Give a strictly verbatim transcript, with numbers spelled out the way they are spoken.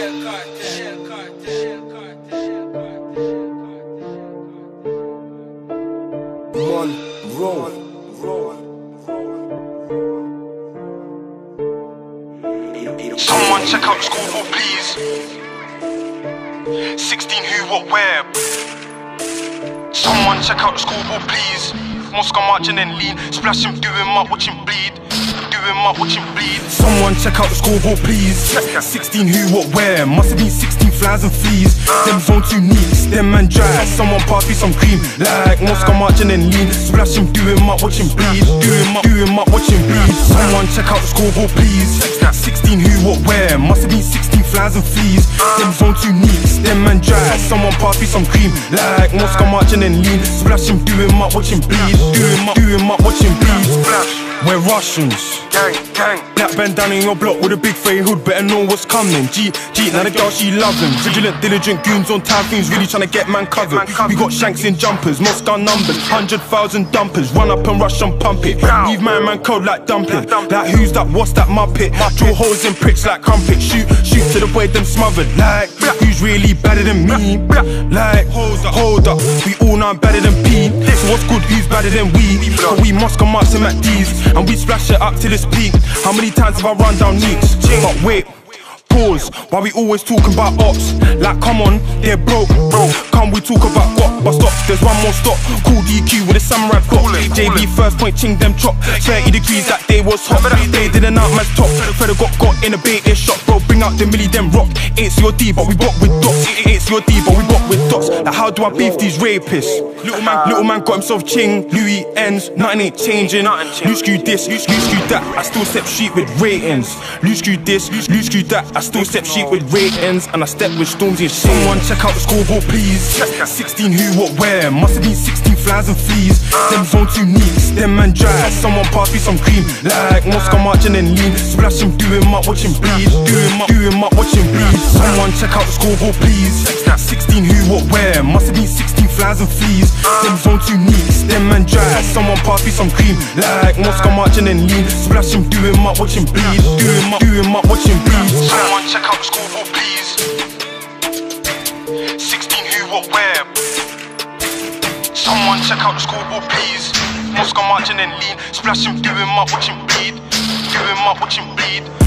One, roll, roll. Someone check out the scoreboard, please. sixteen who, what, where? Someone check out the scoreboard, please. Moscow marching and lean, splash him, do him up, watch him bleed. Do him up, watch him bleed. Someone check out the scoreboard, please. sixteen who, what, where? Must have been sixteen flies and fleas. Them zone two neats, them man dry. Someone pass me some cream, like Moscow marching and lean. Splash him, do him up, watch him bleed. Do him up, do him up, watch him bleed. Someone check out the scoreboard, please. sixteen who, what, where? Must have been sixteen flies and fleas. Them zone two neats, them man dry. Someone pass me some cream, like Moscow marching and lean. Splash him, do him up, watch him bleed. Do him up, do him up, watch him bleed. We're Russians, gang, gang. Black bandana in your block with a big fade hood, better know what's coming. G, G, now the girl she loving. Vigilant, diligent goons on time, things really trying to get man covered. We got shanks in jumpers, Moscow numbers, hundred thousand dumpers. Run up and rush and pump it. Leave man man cold like dumpling. Like who's that? What's that muppet? Drill holes in pricks like crumpet. Shoot, shoot to the way them smothered. Like who's really better than me? Like hold up, hold up. We all know I'm better than P. So what's good? Who's better than we? But we Moscow march them at D's. And we splash it up till it's peak. How many times have I run down leaks? But wait, pause. Why we always talking about ops? Like come on, they're broke, bro. Come we talk about what? But stop, there's one more stop. Cool D Q with a samurai clock. J B first point, ching them chop. thirty degrees that day was hot. They didn't out man's top. Freddo got got in a bait, they shot, bro. Bring out the milli, them rock. Ain't C O D, but we bought with dots. Ain't C O D, but we bought with dots. Like how do I beef these rapists? Little man, little man got himself ching. Louis ends, nothing ain't changing. Loose screw this, loose screw that. I still step sheep with ratings. Loose screw this, loose screw that. I still step sheep with ratings. And I step with Stormzy and someone check out the scoreboard, please. sixteen who, what, where? Must have been sixteen flies and fleas. Them zone two neats, them man dry. Someone pass me some cream, like Moscow marching and lean. Splash him, do him up, watch him bleed. Do him up, do him up, watch him bleed. Someone check out the scoreboard, please. sixteen who, what, where? Must have been sixteen flies and fleas. Them zone two neats, them man dry. Someone pass me some cream, like Moscow marching and lean. Splash him, do him up, watch him bleed. Do him up, do him up, watch him bleed. Someone check out the scoreboard, please. sixteen who, what, where? Someone check out the scoreboard, please. Moscow marching and lean. Splash him, do him up, watch him bleed. Do him up, watch him bleed.